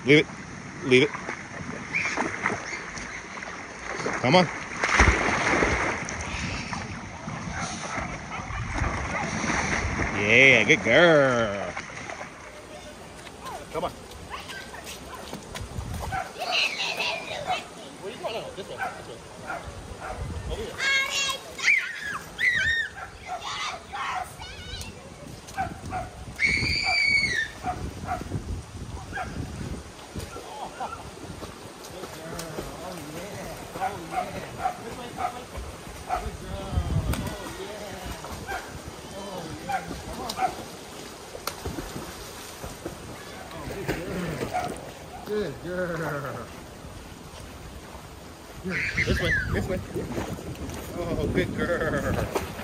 Leave it. Leave it. Come on. Yeah, good girl. Come on. Where are you going? No, this way. This way. Over here. Good girl. This way, this way. Oh, good girl.